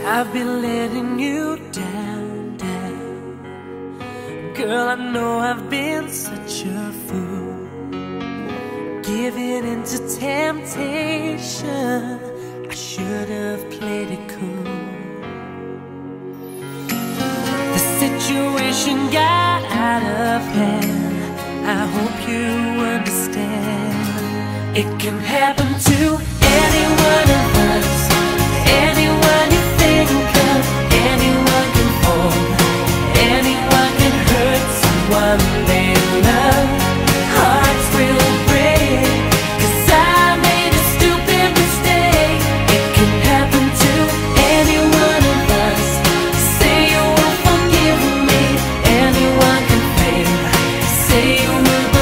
I've been letting you down, down. Girl, I know I've been such a fool, giving into temptation. I should have played it cool. The situation got out of hand. I hope you understand. It can happen to any one of us. Anyone you think of, anyone can fall, anyone can hurt someone they love. Hearts will break, 'cause I made a stupid mistake. It can happen to any one of us. Say you won't forgive me, anyone can fail. Say you will